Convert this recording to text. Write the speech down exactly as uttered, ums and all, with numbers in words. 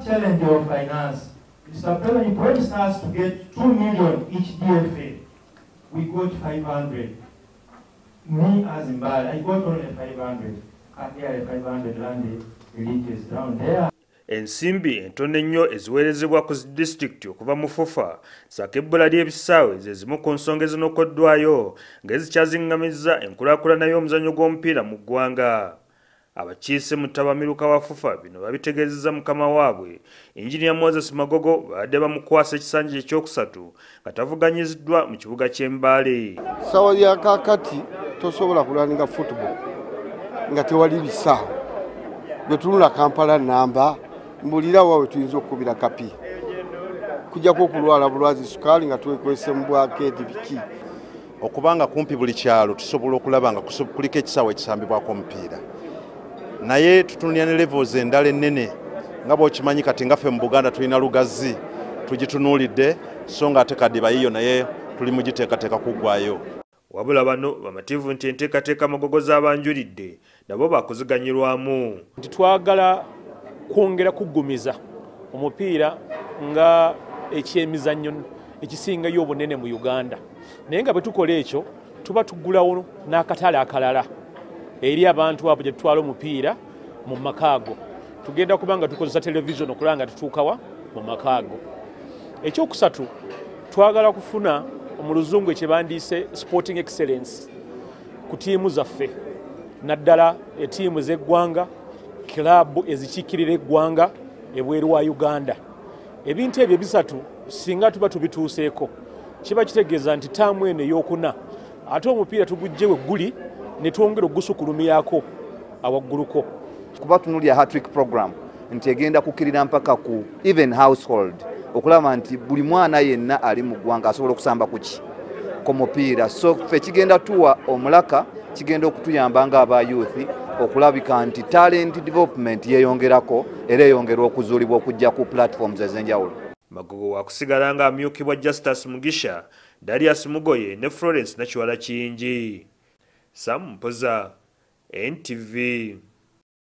Challenge of finance. Mister President, when it starts to get two million each D F A, we got five hundred. Me as in bad, I got only five hundred. Can't hear five hundred landed villages down there. Ensimbi entono ennyo eziweerezebwa ku disitulikiti okuva mu FUFA ssaako ebbula ly'ebisaawe ze zimu ku nsonga ezinokoddwayo ng'ezikyaziŋŋamizza enkulaakulana y'omuzannyo gw'omupiira mu ggwanga. Abakiise mu ttabamiruka wa FUFA bino babitegeezezza mukama waabwe Engineer Moses Magogo badde bamukwasa ekisanja ekyokusatu nga tavuganyiziddwa mu kibuga ky'e Mbale. Ssaawa ya kaakati tosobola kulwanira football nga tewali bisaawe. Bwe tunula Kampala namba mbulira wawe tuyinza okukubira kapi. Kujjako okulwala bulwazi sukaali nga twekwese mu bwakeedi biki. Okubanga kumpi buli kyalo tusobola okulaba nga kuliko ekisaawe ekisambibwako omupiira. Naye tutunulira ne levels endala ennene nga bw'okimanyi kati nga ffe mu Buganda tulina lugazi tugitunuulidde so nga ate kadiba yiyo naye tuli mu giteekateeka kuggwayo. Wabula bano bamativu nti enteekateeka Magogo z'abanjulidde nabo baakuziganyirwamu. Nti twagala kwongera kuggumiza omupiira nga ekyemizannyo ekisingayo obunene mu Uganda. Naye nga bwe tukola ekyo tuba tuggulawo n'akatale akalala eri abantu abo gye tutwala omupiira mu makaago. Tugenda kubanga tukozesa television okulaba nga tutuukawa mu makaago. Ekyokusatu twagala kufuna mu luzungu ekyebandiise sporting excellence ku ttiimu zaffe naddala ettiimu z'eggwanga kilabu ezikiikirira eggwanga ebweru wa Uganda. Ebintu ebyo bisatu singa tuba tubituuseeko kiba kitegeeza nti ttaamu eno ey'okuna ate omupiira tugujje we guli ne twongera ogusukulumyako awagguluko. Kuba tunulya hat-trick program nti egenda kukkirira mpaka ku even household okulaba nti buli mwana yenna ali mu ggwanga asobola okusamba kuki ku mupiira. So ffe kigenda tuwa omulaka kigenda okutuyamba nga aba youth okulabika nti talent development yeeyongerako era eyongera okuzuulibwa okujja ku platforms ez'enjawulo. Magogo waakusigala nga amyukibwa Justus Mugisha, Darius Mugoye ne Florence Nakiwala Kiyingi. Sam Mpoza, N T V.